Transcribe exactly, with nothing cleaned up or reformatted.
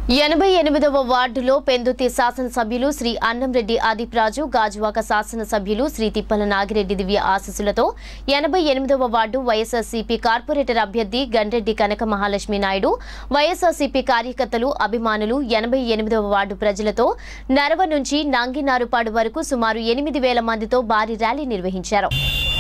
ఎనభై ఎనిమిదవ వార్డులో పెందుతి శాసనసభ్యులు శ్రీ అన్నంరెడ్డి ఆదిప్ రాజు, గాజువాక శాసనసభ్యులు శ్రీ తిప్పల నాగిరెడ్డి దివ్య ఆశీస్సులతో ఎనభై ఎనిమిదవ వార్డు వైఎస్ఆర్సీపీ కార్పొరేటర్ అభ్యర్థి గండ్రెడ్డి కనకమహాలక్ష్మినాయుడు, వైఎస్ఆర్సీపీ కార్యకర్తలు, అభిమానులు ఎనభై ఎనిమిదవ వార్డు ప్రజలతో నరవ నుంచి నంగినారుపాడు వరకు సుమారు ఎనిమిది వేల మందితో భారీ ర్యాలీ నిర్వహించారు.